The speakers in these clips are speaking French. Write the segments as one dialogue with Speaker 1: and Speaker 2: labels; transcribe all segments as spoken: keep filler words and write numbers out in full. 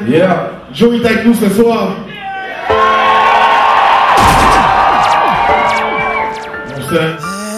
Speaker 1: Yeah, Joey est avec nous ce soir. On sait.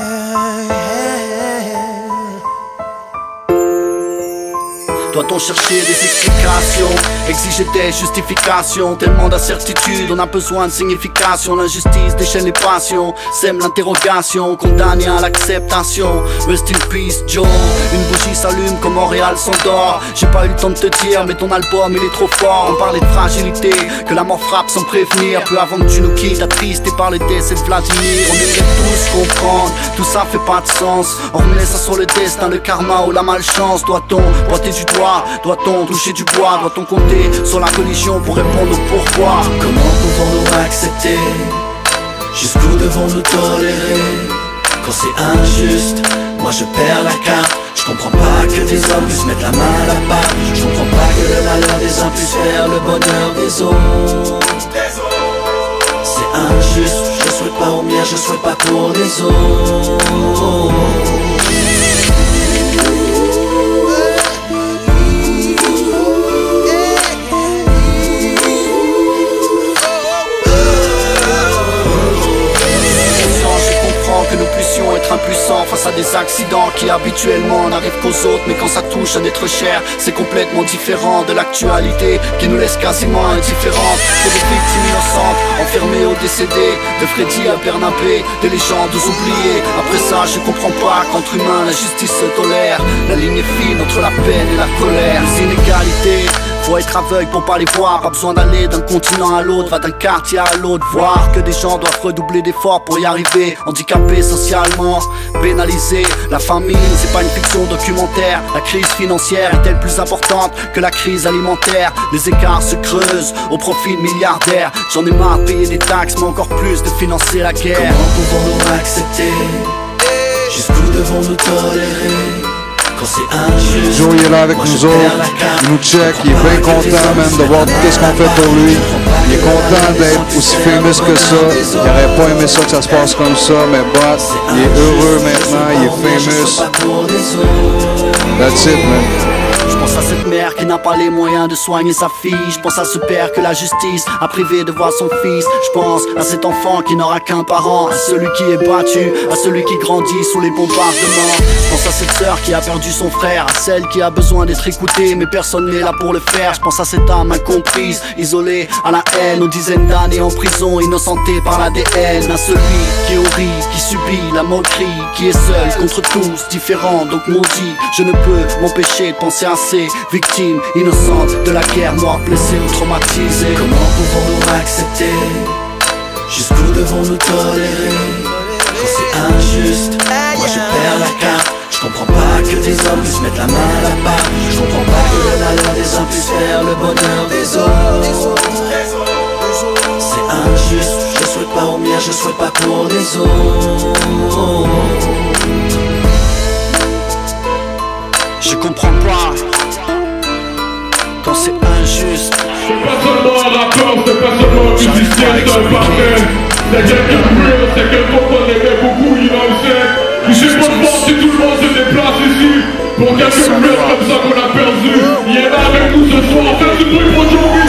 Speaker 2: Doit-on chercher des explications, exiger des justifications? Tellement d'incertitudes, on a besoin de signification. L'injustice déchaîne les passions, sème l'interrogation, condamné à l'acceptation. Rest in peace Joe, une bougie s'allume comme Montréal s'endort. J'ai pas eu le temps de te dire, mais ton album il est trop fort. On parlait de fragilité, que la mort frappe sans prévenir. Peu avant que tu nous quittes, attristé par le décès de Vladimir. On aimerait tous comprendre, tout ça fait pas de sens. On remet ça sur le destin, le karma ou la malchance. Doit-on pointer du doigt? Doit-on toucher du bois? Doit-on compter sur la religion pour répondre au pourquoi?
Speaker 3: Comment pouvons-nous accepter? Jusqu'où devons-nous tolérer? Quand c'est injuste, moi je perds la carte. Je comprends pas que des hommes puissent mettre la main à la pâte. Je comprends pas que le malheur des uns puisse faire le bonheur des autres. C'est injuste, je souhaite pas au mien, je souhaite pas pour les autres.
Speaker 2: Que nous puissions être impuissants face à des accidents qui habituellement n'arrivent qu'aux autres. Mais quand ça touche un être cher, c'est complètement différent de l'actualité qui nous laisse quasiment indifférents. Pour des victimes innocentes, enfermées ou décédées, de Freddy à Bernabé, des légendes oubliées. Après ça, je comprends pas qu'entre humains la justice se tolère. La ligne est fine entre la peine et la colère. Les inégalités, faut être aveugle pour pas les voir. Pas besoin d'aller d'un continent à l'autre, va d'un quartier à l'autre. Voir que des gens doivent redoubler d'efforts pour y arriver. Handicapés socialement, pénalisés. La famine, c'est pas une fiction documentaire. La crise financière est-elle plus importante que la crise alimentaire? Les écarts se creusent au profit de milliardaires. J'en ai marre de payer des taxes, mais encore plus de financer la guerre.
Speaker 3: Comment pouvons-nous accepter? Jusqu'où devons-nous tolérer? Quand c'est injuste,
Speaker 4: Joey est là avec nous autres, il nous check, il est bien content même de voir tout ce qu'on fait pour lui. Il est content d'être aussi famous que ça. Il n'aurait pas aimé ça que ça se passe comme ça, mais bon, il est heureux maintenant, il est famous. That's it, man.
Speaker 2: Je pense à cette mère qui n'a pas les moyens de soigner sa fille. Je pense à ce père que la justice a privé de voir son fils. Je pense à cet enfant qui n'aura qu'un parent, à celui qui est battu, à celui qui grandit sous les bombardements. Je pense à cette sœur qui a perdu son frère, à celle qui a besoin d'être écoutée mais personne n'est là pour le faire. Je pense à cette âme incomprise, isolée à la haine, aux dizaines d'années en prison, innocentée par l'A D N. À celui qui rit, qui subit la moquerie, qui est seul contre tous, différent donc maudit. Je ne peux m'empêcher de penser à ces victimes innocentes de la guerre, mortes, blessées ou traumatisées.
Speaker 3: Comment pouvons-nous accepter? Jusqu'où devons-nous tolérer? Quand c'est injuste, moi je perds la carte. Je comprends pas que des hommes puissent mettre la main à la pâte. Je comprends pas que le malheur des uns puisse faire le bonheur des autres. C'est injuste, je souhaite pas au mien, je souhaite pas pour les autres.
Speaker 2: Je comprends pas quand c'est injuste.
Speaker 1: C'est pas seulement un rappeur, c'est pas seulement un musicien, c'est un partenaire. C'est quelqu'un de mieux, c'est quelqu'un qu'on aimait beaucoup, il en sait. Je sais pas si tout le monde se déplace ici pour quelques minutes comme ça qu'on a perdu. Il est là avec nous ce soir, faites du bruit pour Joey.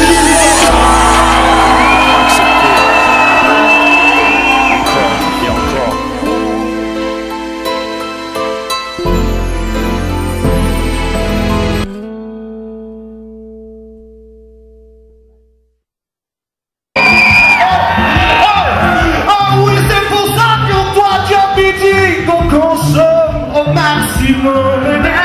Speaker 5: Donc consomme au maximum.